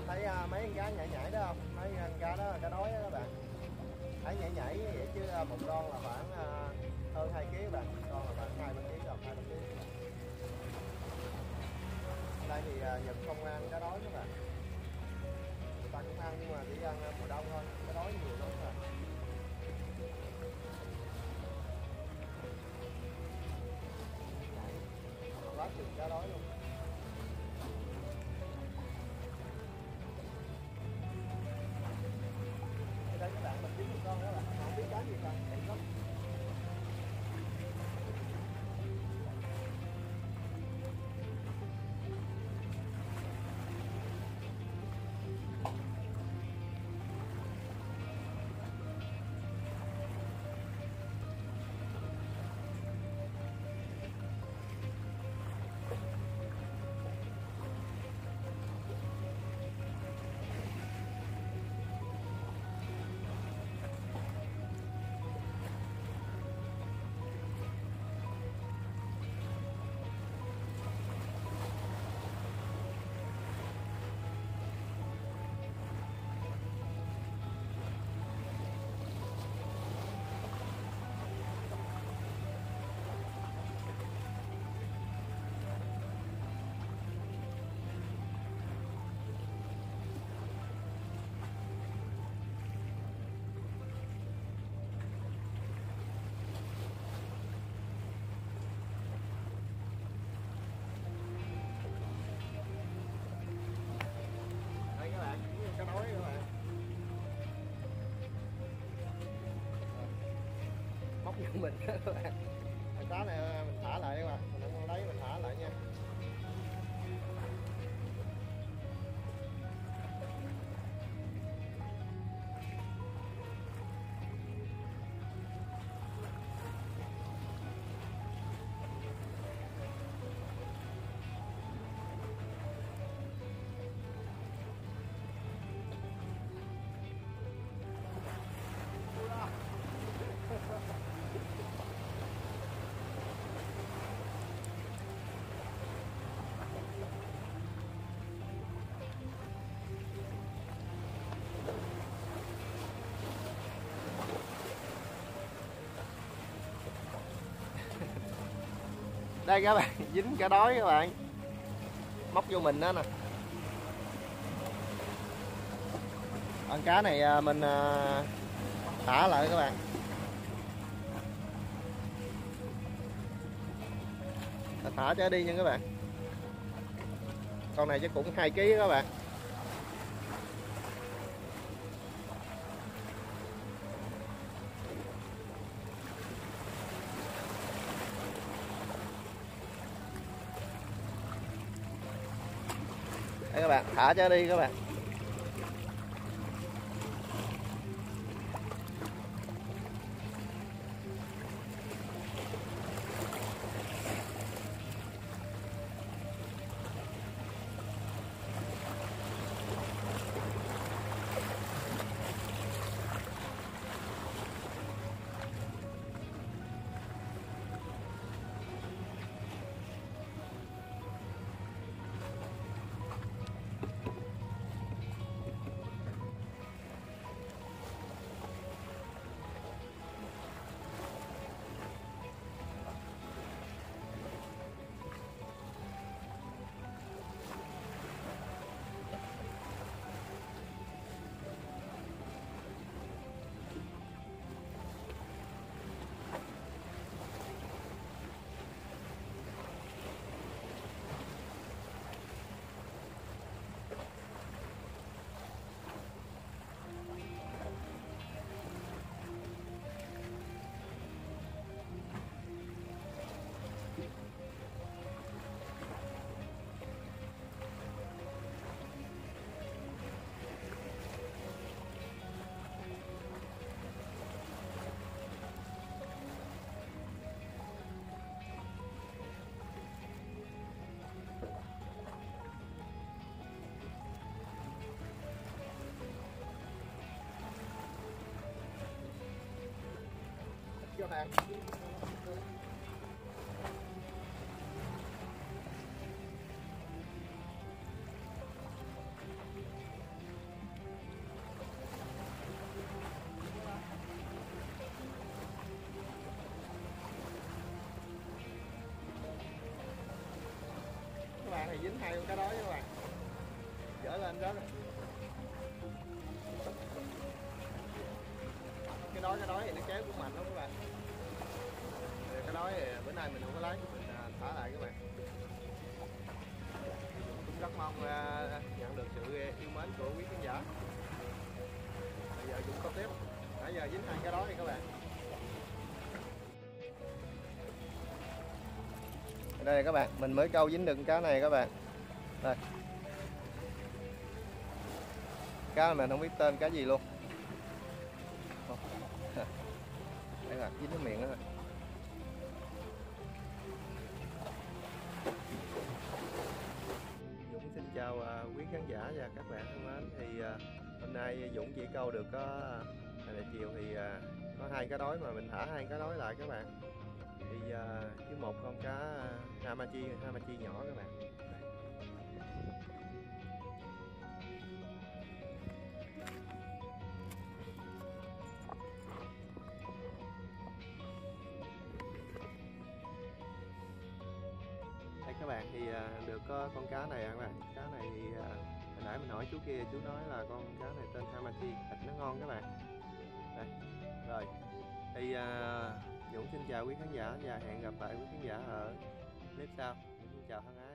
Thấy mấy con cá nhảy nhảy đó không? Mấy con cá đó là cá đói đó các bạn. Thấy nhảy nhảy vậy chứ một con là khoảng hơn 2 kg các bạn, con là khoảng 2-3 kg rồi, 2-3 kg. Đây thì Nhật không ăn cá đói các bạn. Người ta cũng ăn nhưng mà chỉ ăn mùa đông thôi, cá đói nhiều lắm các bạn. Quá chừng cá đói luôn. Đây các bạn, mình kiếm một con đó là không biết cá gì cả, đẹp lắm. Cá đói các bạn. Móc vô mình các bạn. Con cá này mình thả lại các bạn, mình không lấy mình thả lại nha. Đây các bạn, dính cá đói các bạn. Móc vô mình đó nè. Con cá này mình thả lại các bạn. Thả cho đi nha các bạn. Con này chắc cũng 2 kg các bạn. Đây các bạn, thả cho đi các bạn. Vô hàng. dính hai con cá đói các bạn. Dở lên đó. Cái đói thì nó kéo cũng mạnh lắm các bạn. Cái đói thì bữa nay mình không có lấy, mình thả lại các bạn. Cũng rất mong nhận được sự yêu mến của quý khán giả. Bây giờ cũng câu tiếp. Nãy giờ dính hai cái đói này các bạn. Đây các bạn, mình mới câu dính được cá này các bạn. Đây. Cá này mình không biết tên cá gì luôn. Đây là dính cái miệng đó. Dũng xin chào quý khán giả và các bạn thân mến. Thì hôm nay Dũng chỉ câu được có là chiều thì có hai cá đói mà mình thả hai cá đói lại các bạn. Thì với một con cá hamachi nhỏ các bạn. Đây các bạn, thì được có con cá này các bạn. Cá này thì hồi nãy mình hỏi chú kia, chú nói là con cá này tên hamachi, thịt nó ngon các bạn. Đây. Rồi. Thì Dũng xin chào quý khán giả và hẹn gặp lại quý khán giả ở clip sau. Xin chào thân ái.